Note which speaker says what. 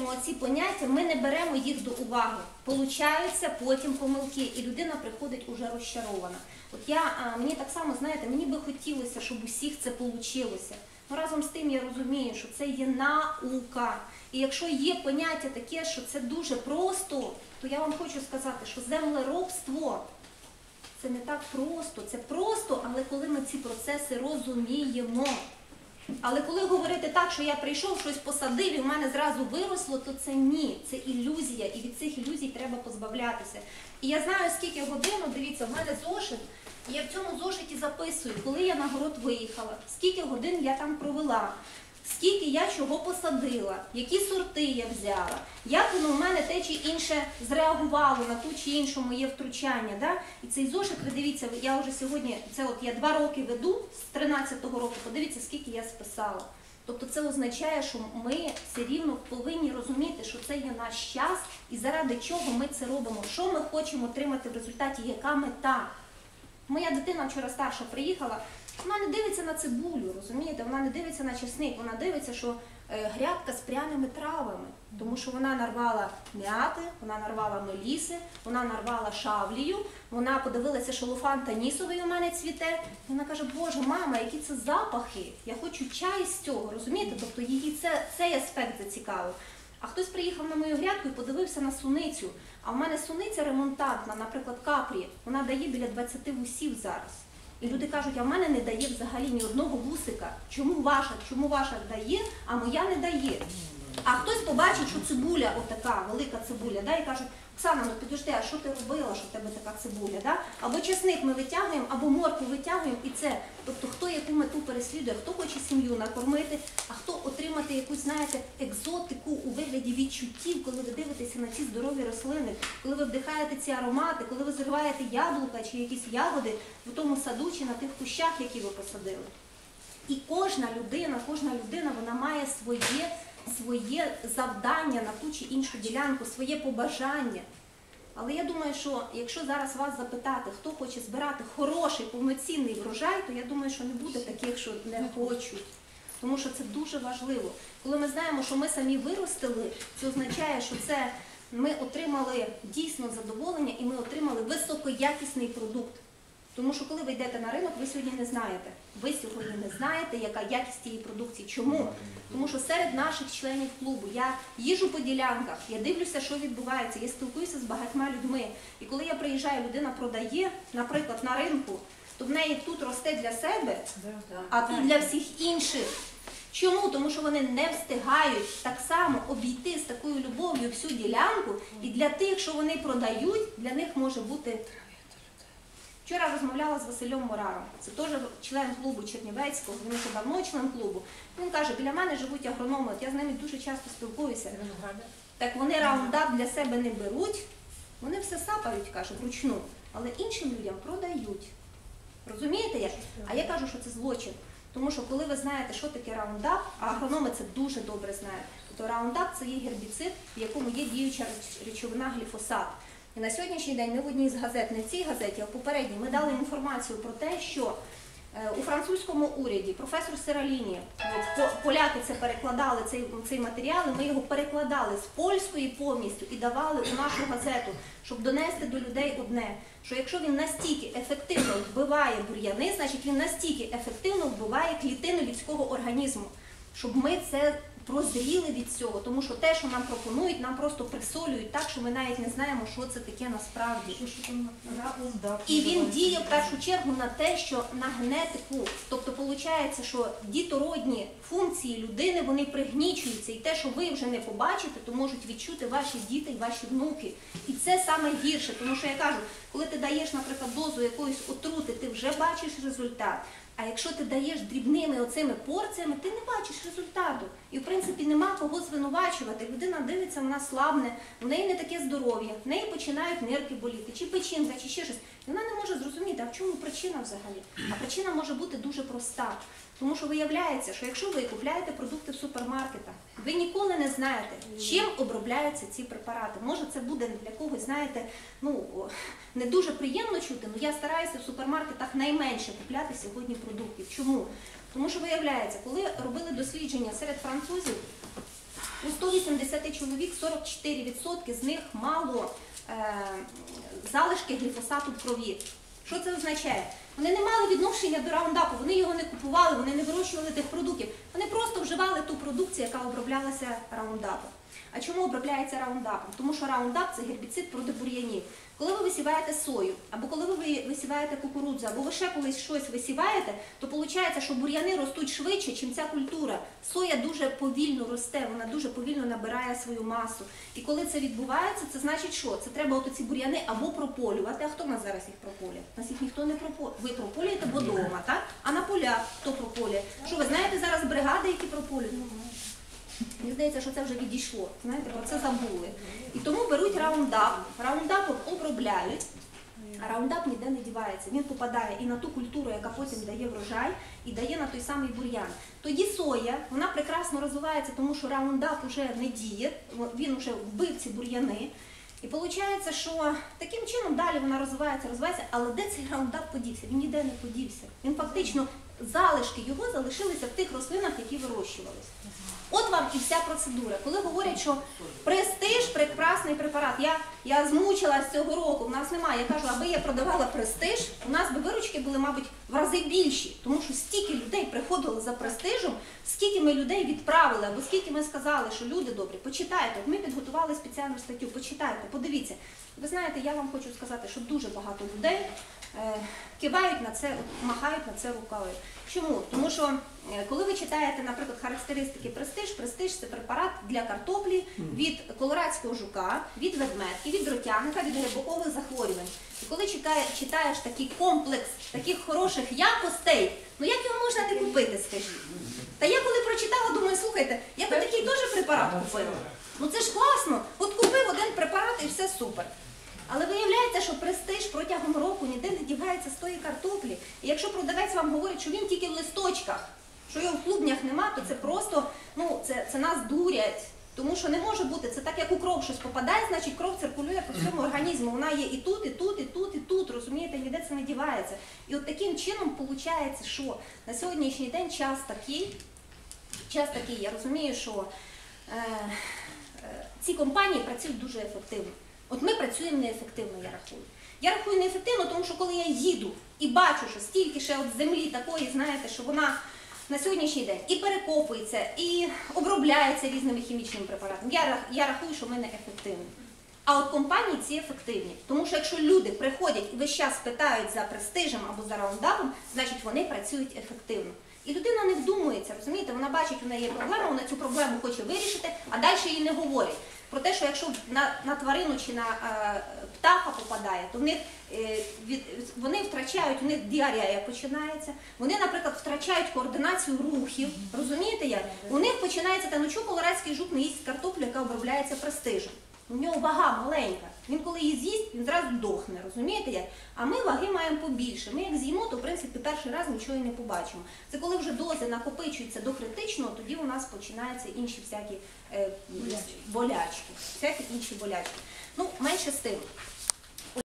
Speaker 1: розуміємо ці поняття, ми не беремо їх до уваги. Получаються потім помилки, і людина приходить уже розчарована. От мені так само, знаєте, мені би хотілося, щоб усіх це вийшло. Ну, разом з тим я розумію, що це є наука. І якщо є поняття таке, що це дуже просто, то я вам хочу сказати, що землеробство – це не так просто. Це просто, але коли ми ці процеси розуміємо. Але коли говорити так, що я прийшов, щось посадив і в мене зразу виросло, то це ні, це ілюзія, і від цих ілюзій треба позбавлятися. І я знаю, скільки годин, дивіться, в мене зошит, і я в цьому зошиті записую, коли я на город виїхала, скільки годин я там провела, скільки я чого посадила, які сорти я взяла, як воно в мене те чи інше зреагувало на ту чи іншу моє втручання. Да? І цей зошит, ви дивіться, я вже сьогодні, я 2 роки веду, з 13-го року, подивіться, скільки я списала. Тобто це означає, що ми все рівно повинні розуміти, що це є наш час і заради чого ми це робимо, що ми хочемо отримати в результаті, яка мета. Моя дитина вчора старша приїхала, вона не дивиться на цибулю, розумієте, вона не дивиться на чесник, вона дивиться, що грядка з пряними травами, тому що вона нарвала мяти, вона нарвала меліси, вона нарвала шавлію, вона подивилася, що луфан танісовий у мене цвіте, і вона каже: Боже, мама, які це запахи, я хочу чай з цього, розумієте, тобто її цей аспект зацікавив. А хтось приїхав на мою грядку і подивився на суницю, а в мене суниця ремонтантна, наприклад, капрі, вона дає біля 20 вусів зараз. І люди кажуть, а в мене не дає взагалі ні одного вусика. Чому ваша дає, а моя не дає? А хтось побачить, що цибуля отака, велика цибуля, да, і кажуть: Оксана, ну підожди, а що ти робила, що в тебе така цибуля? Да? Або чесник ми витягуємо, або моркву витягуємо, і це. Тобто хто яку мету переслідує, хто хоче сім'ю накормити, а хто отримати якусь, знаєте, екзотику у вигляді відчуттів, коли ви дивитеся на ці здорові рослини, коли ви вдихаєте ці аромати, коли ви зриваєте яблука чи якісь ягоди в тому саду чи на тих кущах, які ви посадили. І кожна людина, вона має своє завдання на ту чи іншу ділянку, своє побажання. Але я думаю, що якщо зараз вас запитати, хто хоче збирати хороший, повноцінний врожай, то я думаю, що не буде таких, що не хочуть. Тому що це дуже важливо. Коли ми знаємо, що ми самі виростили, це означає, що ми отримали дійсно задоволення і ми отримали високоякісний продукт. Тому що коли ви йдете на ринок, ви сьогодні не знаєте. Ви сьогодні не знаєте, яка якість цієї продукції. Чому? Тому що серед наших членів клубу я їжджу по ділянках, я дивлюся, що відбувається, я спілкуюся з багатьма людьми. І коли я приїжджаю, людина продає, наприклад, на ринку, то в неї тут росте для себе, а тут для всіх інших. Чому? Тому що вони не встигають так само обійти з такою любов'ю всю ділянку, і для тих, що вони продають, для них може бути... Вчора розмовляла з Василем Мораром, це теж член клубу Чернівецького, він вже давно член клубу. Він каже, біля мене живуть агрономи, от я з ними дуже часто спілкуюся. Так вони раундап для себе не беруть, вони все сапають, каже, вручну, але іншим людям продають. Розумієте як? А я кажу, що це злочин. Тому що коли ви знаєте, що таке раундап, а агрономи це дуже добре знають, то раундап це є гербіцид, в якому є діюча речовина гліфосат. І на сьогоднішній день ми в одній з газет, не в цій газеті, а в попередній, ми дали інформацію про те, що у французькому уряді професор Сераліні, поляки це перекладали, цей матеріал, ми його перекладали з польської повністю і давали у нашу газету, щоб донести до людей одне, що якщо він настільки ефективно вбиває бур'яни, значить він настільки ефективно вбиває клітини людського організму, щоб ми це прозріли від цього, тому що те, що нам пропонують, нам просто присолюють так, що ми навіть не знаємо, що це таке насправді. І він діє в першу чергу на те, що на генетику, тобто виходить, що дітородні функції людини, вони пригнічуються, і те, що ви вже не побачите, то можуть відчути ваші діти і ваші внуки. І це саме гірше, тому що я кажу, коли ти даєш, наприклад, дозу якоїсь отрути, ти вже бачиш результат. А якщо ти даєш дрібними оцими порціями, ти не бачиш результату. І, в принципі, нема кого звинувачувати. Людина дивиться, вона слабне, в неї не таке здоров'я, в неї починають нирки боліти, чи печінка, чи ще щось. І вона не може зрозуміти, а в чому причина взагалі? А причина може бути дуже проста. Тому що виявляється, що якщо ви купляєте продукти в супермаркетах, ви ніколи не знаєте, чим обробляються ці препарати. Може це буде для когось, знаєте, не дуже приємно чути, але я стараюся в супермаркетах найменше купляти сьогодні продуктів. Чому? Тому що виявляється, коли робили дослідження серед французів, У 180 чоловік 44% з них мало залишки гліфосату в крові. Що це означає? Вони не мали відношення до раундапу, вони його не купували, вони не вирощували тих продуктів. Вони просто вживали ту продукцію, яка оброблялася раундапом. А чому обробляється раундапом? Тому що раундап – це гербіцид проти бур'янів. Коли ви висіваєте сою, або коли ви висіваєте кукурудзу, або ви ще колись щось висіваєте, то виходить, що бур'яни ростуть швидше, ніж ця культура. Соя дуже повільно росте, вона дуже повільно набирає свою масу. І коли це відбувається, це значить що? Це треба от ці бур'яни або прополювати. А хто в нас зараз їх прополює? У нас їх ніхто не прополює. Ви прополюєте вдома, так? А на полях хто прополює? Що ви знаєте зараз бригади, які прополюють? Мені здається, що це вже відійшло. Знаєте, про це забули. І тому беруть раундап, раундапом обробляють, а раундап ніде не дівається. Він попадає і на ту культуру, яка потім дає врожай, і дає на той самий бур'ян. Тоді соя, вона прекрасно розвивається, тому що раундап вже не діє, він вже вбив ці бур'яни. І виходить, що таким чином далі вона розвивається, але де цей раундап подівся? Він ніде не подівся. Він фактично, залишки його залишилися в тих рослинах, які вирощувалися. От вам і вся процедура. Коли говорять, що престиж – прекрасний препарат. Я змучилась цього року, в нас немає. Я кажу, аби я продавала престиж, у нас би виручки були, мабуть, в рази більші. Тому що стільки людей приходило за престижем, скільки ми людей відправили, або скільки ми сказали, що люди добрі, почитайте. От ми підготували спеціальну статтю, почитайте, подивіться. Ви знаєте, я вам хочу сказати, що дуже багато людей кивають на це, махають на це рукою. Чому? Тому що, коли ви читаєте, наприклад, характеристики престиж – це препарат для картоплі від колорадського жука, від ведмедки, від дротяника, від грибкових захворювань. І коли читаєш такий комплекс таких хороших якостей, ну як його можна не купити, скажіть? Та я коли прочитала, думаю, слухайте, я би такий теж препарат купила. Ну це ж класно, от купив один препарат і все супер. Але виявляється, що престиж протягом року ніде не дівається з тої картоплі. І якщо продавець вам говорить, що він тільки в листочках, що його в клубнях нема, то це просто, ну, це нас дурять. Тому що не може бути, це так, як у кров щось попадає, значить кров циркулює по всьому організму. Вона є і тут, і тут, і тут, і тут, розумієте, ніде це не дівається. І от таким чином виходить, що на сьогоднішній день час такий, я розумію, що ці компанії працюють дуже ефективно. От ми працюємо неефективно, я рахую. Я рахую неефективно, тому що коли я їду і бачу, що стільки ще от землі такої, знаєте, що вона на сьогоднішній день і перекопується, і обробляється різними хімічними препаратами, я рахую, що ми неефективні. А от компанії ці ефективні. Тому що якщо люди приходять і весь час питають за престижем або за раундапом, значить вони працюють ефективно. І людина не вдумується, розумієте, вона бачить, у неї є проблема, вона цю проблему хоче вирішити, а далі їй не говорять. Про те, що якщо на тварину чи на птаха попадає, то вони втрачають, у них діарея починається, вони, наприклад, втрачають координацію рухів, розумієте як? У них починається, ну чому колорадський жук не їсть картоплю, яка обробляється престижем? У нього вага маленька, він коли її з'їсть, він зразу дохне, розумієте як? А ми ваги маємо побільше, ми як з'їмо, то в принципі перший раз нічого і не побачимо. Це коли вже дози накопичуються до критичного, тоді у нас починаються інші всякі болячки, Ну, менше з тим.